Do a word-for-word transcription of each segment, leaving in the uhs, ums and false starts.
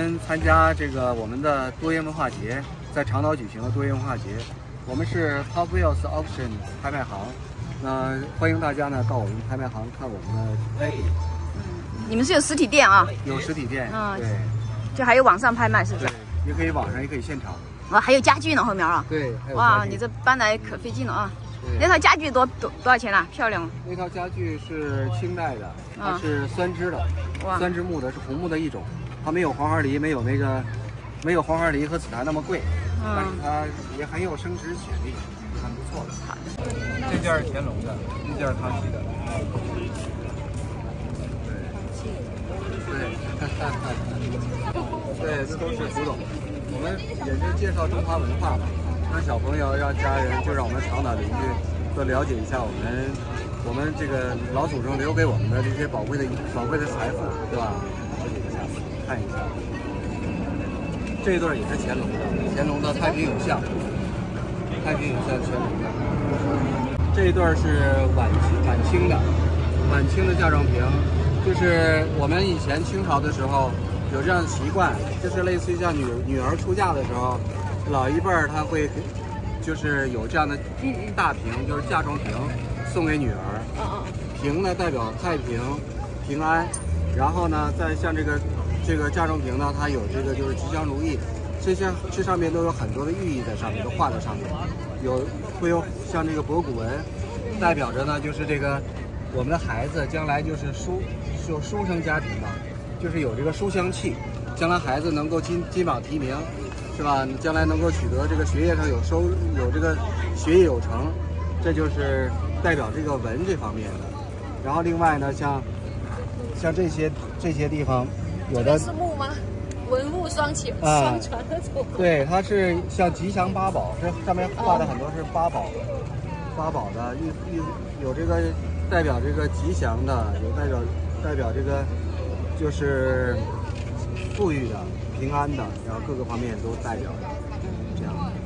们参加这个我们的多元文化节，在长岛举行的多元文化节。我们是 Top Wheels Auction 拍卖行，那欢迎大家呢到我们拍卖行看我们的拍品。 嗯，你们是有实体店啊？ 有实体店，嗯，对， 就还有网上拍卖是不是？ 对，也可以网上，也可以现场。 哇，还有家具呢，后面啊。 对， 哇，你这搬来可费劲了啊！那套家具多多多少钱啊？漂亮。 那套家具是清代的，它是酸枝的，哇，酸枝木的是红木的一种，它没有黄花梨，没有那个没有黄花梨和紫檀那么贵，嗯、但是它也很有升值潜力，很不错的。好的。这件是乾隆的，这件是康熙的。对，对，这都是古董。我们也是介绍中华文化嘛，让小朋友、让家人，就让我们长岛邻居都了解一下我们我们这个老祖宗留给我们的这些宝贵的宝贵的财富，对吧？了解一下，看一下。这一对也是乾隆的，乾隆的太平有象，太平有象乾隆的。这一对是晚清晚清的，晚清的嫁妆瓶，就是我们以前清朝的时候有这样的习惯，就是类似于像女女儿出嫁的时候，老一辈儿他会就是有这样的大瓶，就是嫁妆瓶送给女儿。瓶呢代表太平平安，然后呢再像这个这个嫁妆瓶呢，它有这个就是吉祥如意，这些这上面都有很多的寓意在上面，都画在上面，有会有像这个博古文，代表着呢就是这个我们的孩子将来就是书有书生家庭嘛，就是有这个书香气，将来孩子能够金金榜题名，是吧？将来能够取得这个学业上有收有这个学业有成，这就是代表这个文这方面的。然后另外呢，像像这些这些地方，有的是木吗？文物双全啊， 双全那种。 对，它是像吉祥八宝，这上面画的很多是八宝，八宝的，有有有这个代表这个吉祥的，有代表代表这个就是富裕的、平安的，然后各个方面都代表的，这样的。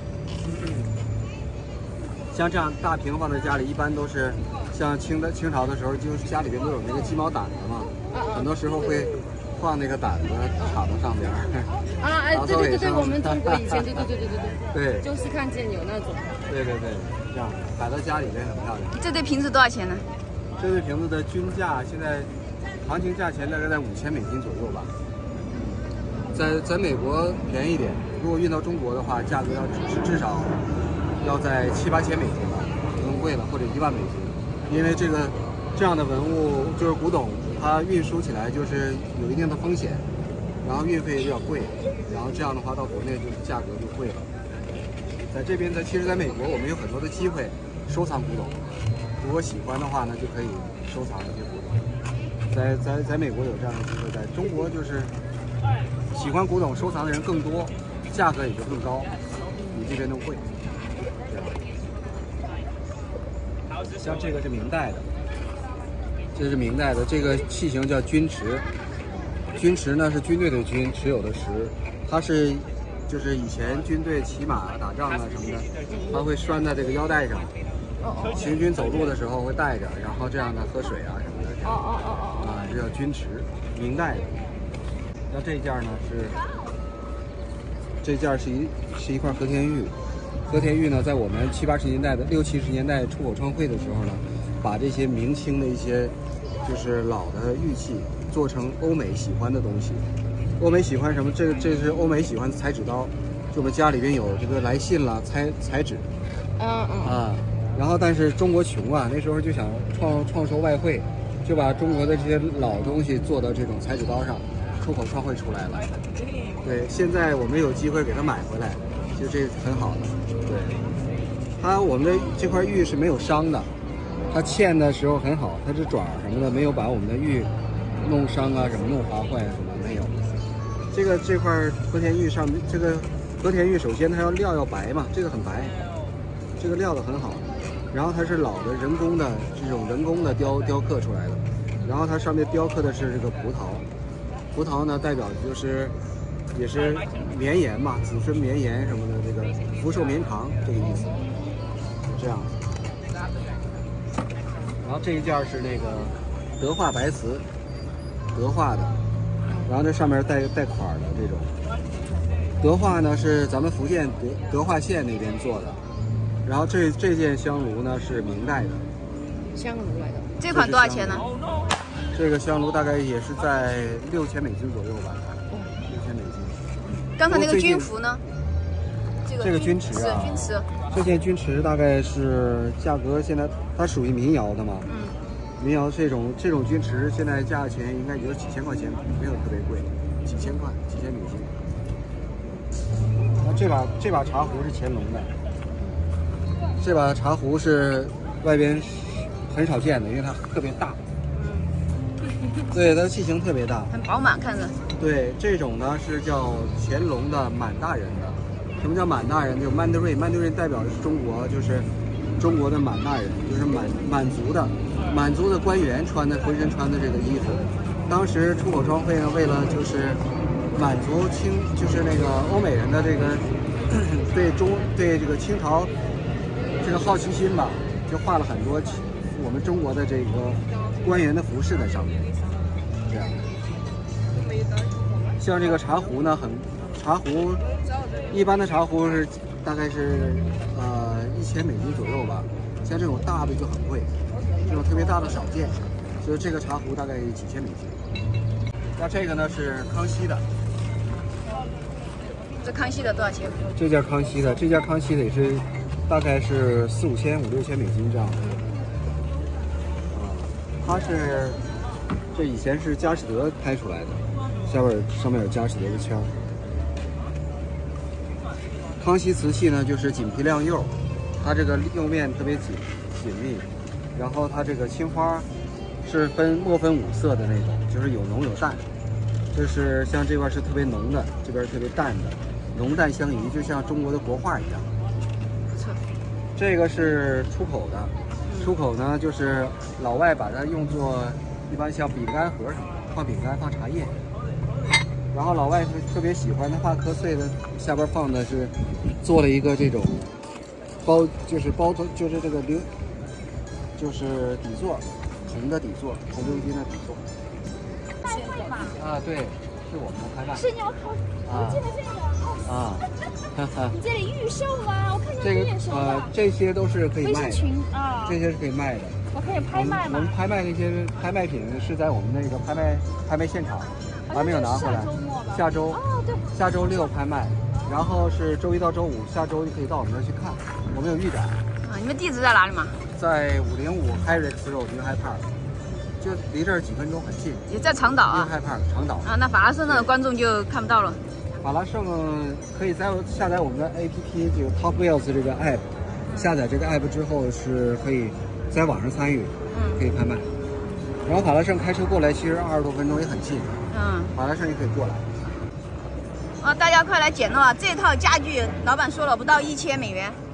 像这样大瓶放在家里，一般都是像清的清朝的时候，就是家里边都有那个鸡毛掸子嘛，很多时候会放那个掸子插到上边。 啊，哎，对对对对，我们中国以前对对对对对对，对， 就是看见有那种。 对对对，这样摆到家里边很漂亮。 这对瓶子多少钱呢？ 这对瓶子的均价现在行情价钱大概在五千美金左右吧。在在美国便宜点，如果运到中国的话，价格要至至少要在七八千美金吧，更贵了，或者一万美金。因为这个这样的文物就是古董，它运输起来就是有一定的风险，然后运费也比较贵，然后这样的话到国内就是价格就贵了。在这边在其实在美国我们有很多的机会收藏古董，如果喜欢的话呢，就可以收藏这些古董。在在在美国有这样的机会，在中国就是喜欢古董收藏的人更多，价格也就更高，比这边都贵。像这个是明代的，这是明代的，这个器型叫军池。军池呢是军队的军，持有的持，它是就是以前军队骑马打仗啊什么的，它会拴在这个腰带上，行军走路的时候会带着，然后这样的喝水啊什么的。哦哦哦哦。啊，这叫军池，明代的。那这件呢是，这件是一是一块和田玉。和田玉呢，在我们七八十年代的六七十年代出口创汇的时候呢，把这些明清的一些就是老的玉器做成欧美喜欢的东西。欧美喜欢什么？这这是欧美喜欢的裁纸刀，就我们家里边有这个来信了，裁裁纸。嗯嗯啊，然后但是中国穷啊，那时候就想创创收外汇，就把中国的这些老东西做到这种裁纸刀上，出口创汇出来了。对，现在我们有机会给它买回来。其实这很好的，对，它我们的这块玉是没有伤的，它嵌的时候很好，它这爪什么的没有把我们的玉弄伤啊，什么弄划坏啊什么没有。这个这块和田玉上面，这个和田玉首先它要料要白嘛，这个很白，这个料的很好，然后它是老的人工的这种人工的雕雕刻出来的，然后它上面雕刻的是这个葡萄，葡萄呢代表就是。也是绵延嘛，子孙绵延什么的，这个福寿绵长这个意思，这样。然后这一件是那个德化白瓷，德化的， 然后这上面带带款的这种。德化呢是咱们福建德德化县那边做的，然后这这件香炉呢是明代的香炉来的。 这款多少钱呢？ 这个香炉大概也是在六千美金左右吧，六千美金。 刚才那个军服呢？这个这个钧瓷啊， 钧瓷。这件钧瓷大概是价格现在它属于民窑的嘛， 嗯， 民窑这种这种钧瓷现在价钱应该也就几千块钱，没有特别贵，几千块几千美金。然后这把这把茶壶是乾隆的，这把茶壶是外边很少见的，因为它特别大。对，它的器型特别大， 很饱满，看着。 对，这种呢是叫乾隆的满大人的。什么叫满大人？就满德瑞，满德瑞代表的是中国，就是中国的满大人，就是满满族的，满族的官员穿的浑身穿的这个衣服。当时出口创会呢，为了就是满足清，就是那个欧美人的这个对中对这个清朝这个好奇心吧，就画了很多我们中国的这个官员的服饰在上面。这样，像这个茶壶呢，很茶壶，一般的茶壶是大概是呃一千美金左右吧，像这种大的就很贵，这种特别大的少见，所以这个茶壶大概几千美金。那这个呢是康熙的， 这康熙的多少钱？ 这件康熙的，这件康熙的也是大概是四五千、五六千美金这样的。啊，它是。这以前是佳士得开出来的，下边上面有佳士得的枪。康熙瓷器呢，就是锦皮亮釉，它这个釉面特别紧紧密，然后它这个青花是分墨分五色的那种，就是有浓有淡。这是像这块是特别浓的，这边特别淡的，浓淡相宜，就像中国的国画一样。 不错。 这个是出口的，出口呢就是老外把它用作。一般像饼干盒什么放饼干放茶叶，然后老外是特别喜欢它画瞌睡的，下边放的是做了一个这种包，就是包头，就是这个流，就是底座，红的底座，红鎏金的底座。 拍卖嘛？ 啊，对，是我们的拍卖。 是你要考，我记得这个啊，哈哈。 你这里预售吗？我看见这个预售呃，这些都是可以卖的， 啊， 这些是可以卖的。 我可以拍卖吗？ 我们拍卖那些拍卖品是在我们那个拍卖拍卖现场，还没有拿回来。下周哦，对， 下周六拍卖，然后是周一到周五，下周就可以到我们这儿去看。我们有预展。 啊，你们地址在哪里嘛？ 在五零五 Harris Road New Hyde Park，就离这儿几分钟，很近。 也在长岛啊。 New Hyde Park 长岛。 啊，那法拉盛的观众就看不到了。 法拉盛可以在下载我们的 A P P， 就 Top Wheels 这个 app， 下载这个 app 之后是可以在网上参与。嗯，可以拍卖。然后法拉盛开车过来，其实二十多分钟也很近。嗯，法拉盛也可以过来。 啊，大家快来捡漏啊！这套家具老板说了不到一千美元。